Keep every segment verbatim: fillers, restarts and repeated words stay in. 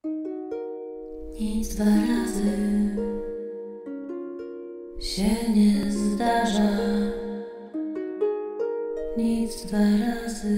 Nic dwa razy się nie zdarza. Nic dwa razy.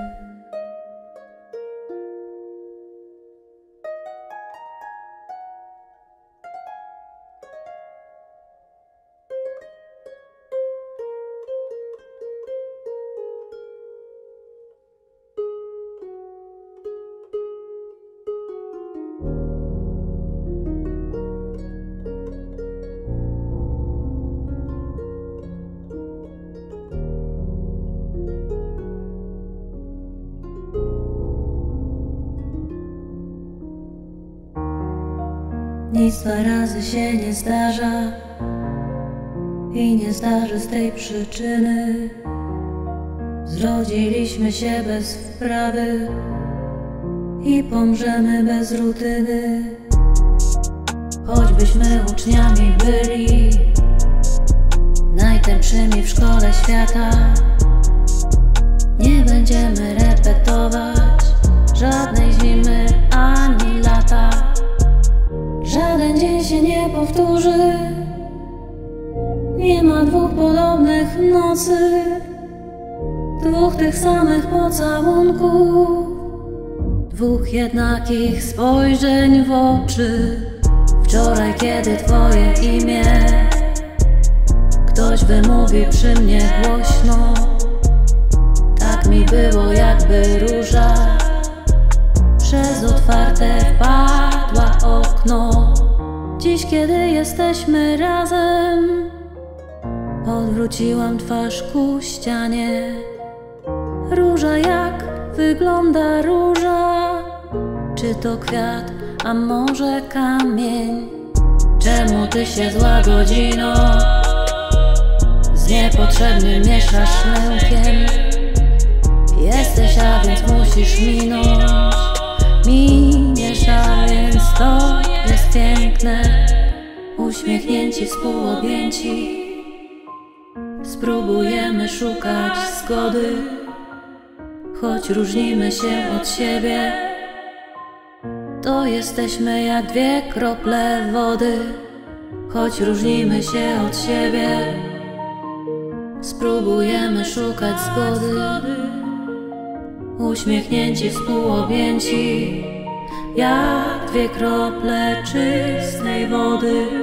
Nic dwa razy się nie zdarza i nie zdarzy z tej przyczyny. Zrodziliśmy się bez wprawy i pomrzemy bez rutyny. Choćbyśmy uczniami byli najtępszymi w szkole świata, nie będziemy repetować żadnej zimy ani lata. Żaden dzień się nie powtórzy, nie ma dwóch podobnych nocy, dwóch tych samych pocałunków, dwóch jednakich spojrzeń w oczy. Wczoraj, kiedy twoje imię ktoś wymówił przy mnie głośno, tak mi było, jakby róża przez otwarte wpadła okno. Dziś, kiedy jesteśmy razem, odwróciłam twarz ku ścianie. Róża, jak wygląda róża? Czy to kwiat, a może kamień? Czemu ty się zła godzino z niepotrzebnym mieszasz lękiem? Jesteś, a więc musisz minąć. Miniesz, a więc to jest piękne. Uśmiechnięci, współobjęci, spróbujemy szukać zgody. Choć różnimy się od siebie, to jesteśmy jak dwie krople wody. Choć różnimy się od siebie, spróbujemy szukać zgody. Uśmiechnięci, współobjęci, jak dwie krople czystej wody.